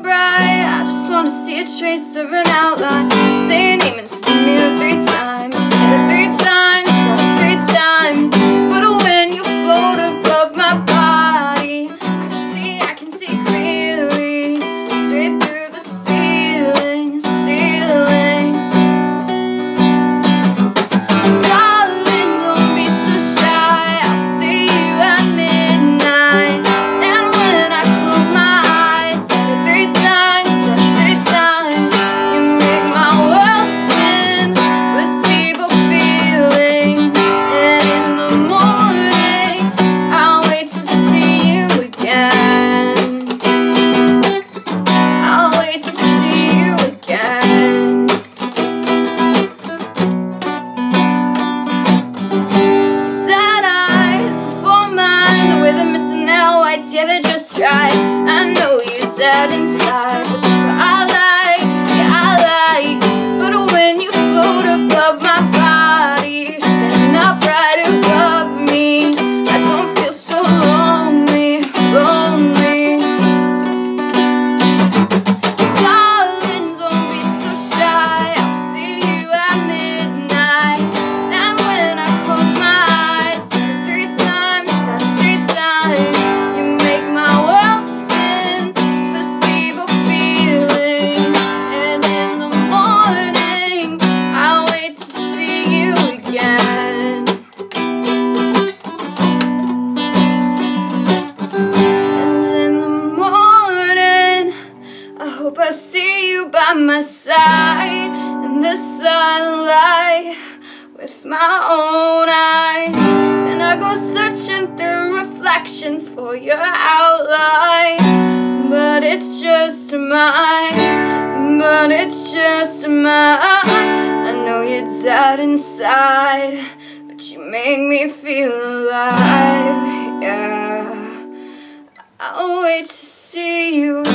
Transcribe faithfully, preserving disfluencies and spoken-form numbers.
bright. I just wanna see a trace of an outline. Say your name into the mirror three times. Said it three times, said it three times. But when you float above my body, I can see, I can see clearly, straight through the ceiling, ceiling. Darling, don't be so shy. I'll see you at midnight. And when I close my eyes, said it three times, said it three times. You make my world spin, placebo feeling. And in the morning, I'll wait to see you again. I'll wait to see you again. Sad eyes before mine, the way they're missing nail whites, yeah, they're just right. I know you're dead inside, but that's what I like, yeah, I like. But when you float above my body, you're standing up right above me. I don't feel so lonely, lonely. Darling, don't be so shy. I'll see you at midnight. And when I close my eyes, said it three times, said it three times. You make my world spin, placebo feeling. And in the morning, I'll wait to see you again. And in the morning, I hope I see you by my side in the sunlight with my own eyes. And I go searching through reflections for your outline. But it's just mine, but it's just mine. I know you're dead inside, but you make me feel alive, yeah. I'll wait to see you